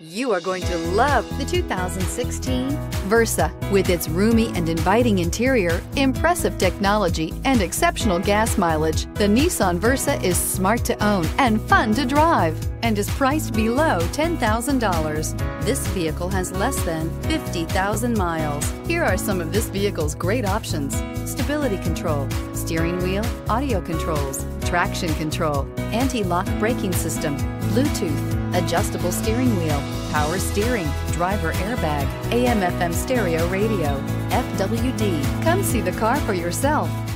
You are going to love the 2016 Versa. With its roomy and inviting interior, impressive technology, and exceptional gas mileage, the Nissan Versa is smart to own and fun to drive and is priced below $10,000. This vehicle has less than 50,000 miles. Here are some of this vehicle's great options: stability control, steering wheel audio controls, traction control, anti-lock braking system, Bluetooth, adjustable steering wheel, power steering, driver airbag, AM/FM stereo radio, FWD. Come see the car for yourself.